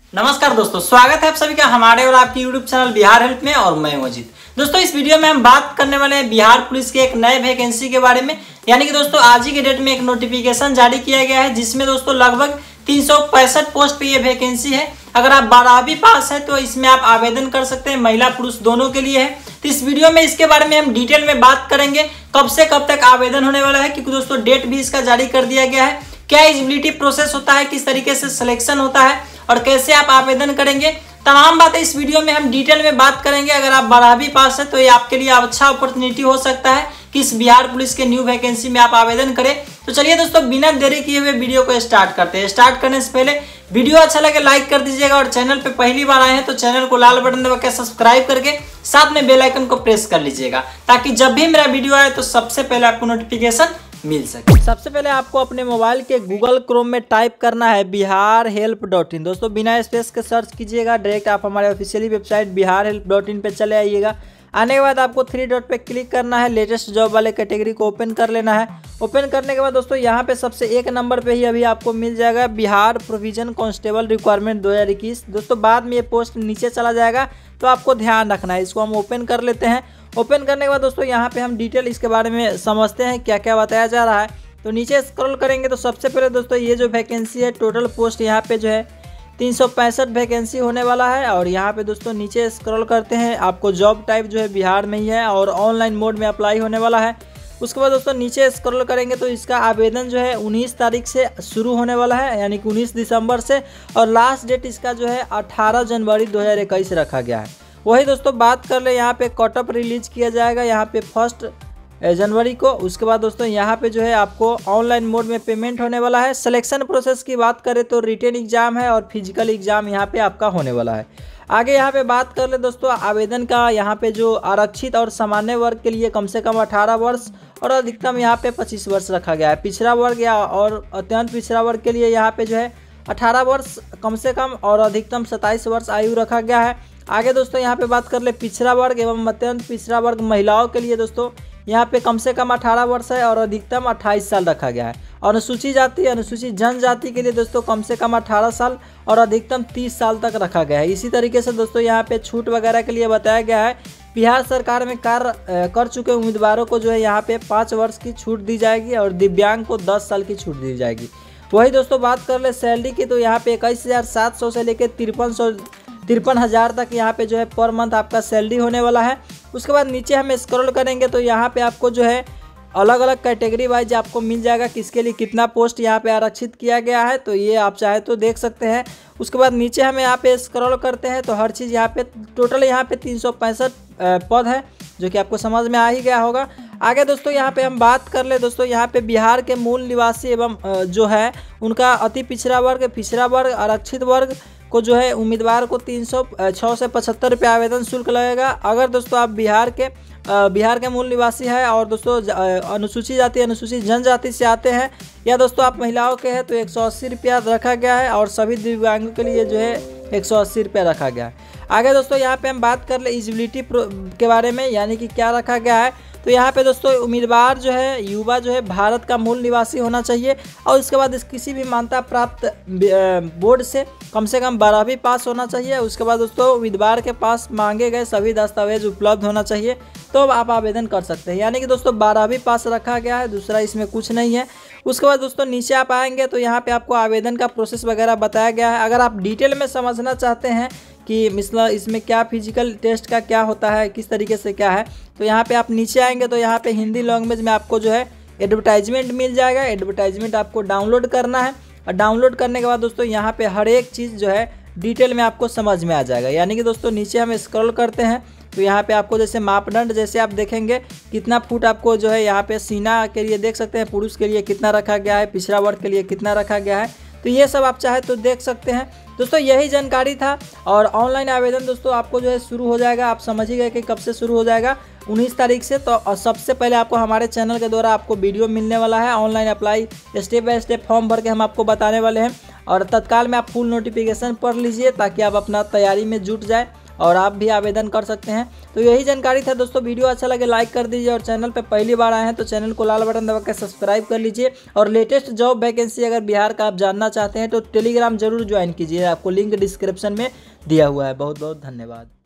नमस्कार दोस्तों, स्वागत है आप सभी का हमारे और आपके YouTube चैनल बिहार हेल्प में। और मैं अजीत। दोस्तो65 इस वीडियो में हम बात करने वाले हैं बिहार पुलिस के एक नए वैकेंसी के बारे में। यानी कि दोस्तों आज ही के डेट में एक नोटिफिकेशन जारी किया गया है जिसमें दोस्तों लगभग 365 पोस्ट पे ये वैकेंसी है। अगर आप 12वीं पास है तो इसमें आप आवेदन कर सकते हैं, महिला पुरुष दोनों के लिए है। तो इस वीडियो में इसके बारे में हम डिटेल में बात करेंगे, कब से कब तक आवेदन होने वाला है, क्योंकि दोस्तों डेट भी इसका जारी कर दिया गया है। क्या एलिजिबिलिटी प्रोसेस होता है, किस तरीके से सिलेक्शन होता है और कैसे आप आवेदन करेंगे, तमाम बातें इस वीडियो में हम डिटेल में बात करेंगे। अगर आप 12वीं पास है तो ये आपके लिए अच्छा अपॉर्चुनिटी हो सकता है कि इस बिहार पुलिस के न्यू वैकेंसी में आप आवेदन करें। तो चलिए दोस्तों बिना देरी किए हुए वीडियो को स्टार्ट करते हैं। स्टार्ट करने से पहले वीडियो अच्छा लगे लाइक कर दीजिएगा और चैनल पे पहली बार आए हैं तो चैनल को लाल बटन दबाकर सब्सक्राइब करके साथ में बेल आइकन को प्रेस कर लीजिएगा, ताकि जब भी मेरा वीडियो आए तो सबसे पहले आपको नोटिफिकेशन मिल सके। सबसे पहले आपको अपने मोबाइल के गूगल क्रोम में टाइप करना है biharhelp.in। दोस्तों बिना स्पेस के सर्च कीजिएगा, डायरेक्ट आप हमारे ऑफिशियली वेबसाइट biharhelp.in पे चले आइएगा। आने के बाद आपको 3 डॉट पे क्लिक करना है, लेटेस्ट जॉब वाले कैटेगरी को ओपन कर लेना है। ओपन करने के बाद दोस्तों यहाँ पे सबसे 1 नंबर पे ही अभी आपको मिल जाएगा बिहार प्रोविजन कांस्टेबल रिक्वायरमेंट 2021। दोस्तों बाद में ये पोस्ट नीचे चला जाएगा तो आपको ध्यान रखना है। इसको हम ओपन कर लेते हैं। ओपन करने के बाद दोस्तों यहाँ पे हम डिटेल इसके बारे में समझते हैं क्या क्या बताया जा रहा है। तो नीचे स्क्रॉल करेंगे तो सबसे पहले दोस्तों ये जो वैकेंसी है, टोटल पोस्ट यहाँ पे जो है 365 वैकेंसी होने वाला है। और यहाँ पे दोस्तों नीचे स्क्रॉल करते हैं, आपको जॉब टाइप जो है बिहार में ही है और ऑनलाइन मोड में अप्लाई होने वाला है। उसके बाद दोस्तों नीचे स्क्रॉल करेंगे तो इसका आवेदन जो है 19 तारीख से शुरू होने वाला है, यानी कि 19 दिसंबर से, और लास्ट डेट इसका जो है 18 जनवरी 2021 रखा गया है। वही दोस्तों बात कर ले, यहाँ पे कट ऑफ रिलीज किया जाएगा यहाँ पे 1 जनवरी को। उसके बाद दोस्तों यहाँ पे जो है आपको ऑनलाइन मोड में पेमेंट होने वाला है। सिलेक्शन प्रोसेस की बात करें तो रिटन एग्जाम है और फिजिकल एग्जाम यहाँ पे आपका होने वाला है। आगे यहाँ पे बात कर ले दोस्तों आवेदन का, यहाँ पे जो आरक्षित और सामान्य वर्ग के लिए कम से कम 18 वर्ष और अधिकतम यहाँ पे 25 वर्ष रखा गया है। पिछड़ा वर्ग या और अत्यंत पिछड़ा वर्ग के लिए यहाँ पे जो है 18 वर्ष कम से कम और अधिकतम 27 वर्ष आयु रखा गया है। आगे दोस्तों यहाँ पे बात कर ले पिछड़ा वर्ग एवं अत्यंत पिछड़ा वर्ग महिलाओं के लिए दोस्तों यहाँ पे कम से कम 18 वर्ष है और अधिकतम 28 साल रखा गया है। और अनुसूचित जाति अनुसूचित जनजाति के लिए दोस्तों कम से कम 18 साल और अधिकतम 30 साल तक रखा गया है। इसी तरीके से दोस्तों यहाँ पे छूट वगैरह के लिए बताया गया है। बिहार सरकार में कार्य कर चुके उम्मीदवारों को जो है यहाँ पे 5 वर्ष की छूट दी जाएगी और दिव्यांग को 10 साल की छूट दी जाएगी। वही दोस्तों बात कर ले सैलरी की, तो यहाँ पे 21,700 से लेकर 53,000 तक यहाँ पे जो है पर मंथ आपका सैलरी होने वाला है। उसके बाद नीचे हम स्क्रॉल करेंगे तो यहाँ पे आपको जो है अलग अलग कैटेगरी वाइज आपको मिल जाएगा किसके लिए कितना पोस्ट यहाँ पे आरक्षित किया गया है, तो ये आप चाहे तो देख सकते हैं। उसके बाद नीचे हम यहाँ पे स्क्रॉल करते हैं तो हर चीज़ यहाँ पे टोटल यहाँ पे 365 पद है, जो कि आपको समझ में आ ही गया होगा। आगे दोस्तों यहाँ पे हम बात कर ले दोस्तों यहाँ पे बिहार के मूल निवासी एवं जो है उनका अति पिछड़ा वर्ग, पिछड़ा वर्ग, आरक्षित वर्ग को जो है उम्मीदवार को 306 से 75 रुपये आवेदन शुल्क लगेगा। अगर दोस्तों आप बिहार के मूल निवासी है और दोस्तों अनुसूचित जाति अनुसूचित जनजाति से आते हैं या दोस्तों आप महिलाओं के हैं तो 180 रुपया रखा गया है और सभी दिव्यांगों के लिए जो है 180 रुपया रखा गया है। आगे दोस्तों यहाँ पे हम बात कर ले एलिजिबिलिटी के बारे में, यानी कि क्या रखा गया है। तो यहाँ पे दोस्तों उम्मीदवार जो है युवा जो है भारत का मूल निवासी होना चाहिए और उसके बाद किसी भी मान्यता प्राप्त बोर्ड से कम 12वीं पास होना चाहिए। उसके बाद दोस्तों उम्मीदवार के पास मांगे गए सभी दस्तावेज उपलब्ध होना चाहिए, तो आप आवेदन कर सकते हैं। यानी कि दोस्तों 12वीं पास रखा गया है, दूसरा इसमें कुछ नहीं है। उसके बाद दोस्तों नीचे आप आएंगे तो यहाँ पे आपको आवेदन का प्रोसेस वगैरह बताया गया है। अगर आप डिटेल में समझना चाहते हैं कि मतलब इसमें क्या फिजिकल टेस्ट का क्या होता है, किस तरीके से क्या है, तो यहाँ पे आप नीचे आएंगे तो यहाँ पे हिंदी लैंग्वेज में आपको जो है एडवर्टाइजमेंट मिल जाएगा। एडवर्टाइजमेंट आपको डाउनलोड करना है और डाउनलोड करने के बाद दोस्तों यहाँ पे हर एक चीज़ जो है डिटेल में आपको समझ में आ जाएगा। यानी कि दोस्तों नीचे हम स्क्रॉल करते हैं तो यहाँ पे आपको जैसे मापदंड जैसे आप देखेंगे कितना फुट आपको जो है यहाँ पे सीना के लिए देख सकते हैं, पुरुष के लिए कितना रखा गया है, पिछड़ा वर्ग के लिए कितना रखा गया है, तो ये सब आप चाहे तो देख सकते हैं। दोस्तों यही जानकारी था और ऑनलाइन आवेदन दोस्तों आपको जो है शुरू हो जाएगा। आप समझ ही गए कि कब से शुरू हो जाएगा, 19 तारीख से। तो सबसे पहले आपको हमारे चैनल के द्वारा आपको वीडियो मिलने वाला है, online apply step by step form भर के हम आपको बताने वाले हैं और तत्काल में आप फुल नोटिफिकेशन पढ़ लीजिए ताकि आप अपना तैयारी में जुट जाए। और आप भी आवेदन कर सकते हैं। तो यही जानकारी था दोस्तों। वीडियो अच्छा लगे लाइक कर दीजिए और चैनल पर पहली बार आए हैं तो चैनल को लाल बटन दबा के सब्सक्राइब कर लीजिए। और लेटेस्ट जॉब वैकेंसी अगर बिहार का आप जानना चाहते हैं तो टेलीग्राम जरूर ज्वाइन कीजिए, आपको लिंक डिस्क्रिप्शन में दिया हुआ है। बहुत बहुत धन्यवाद।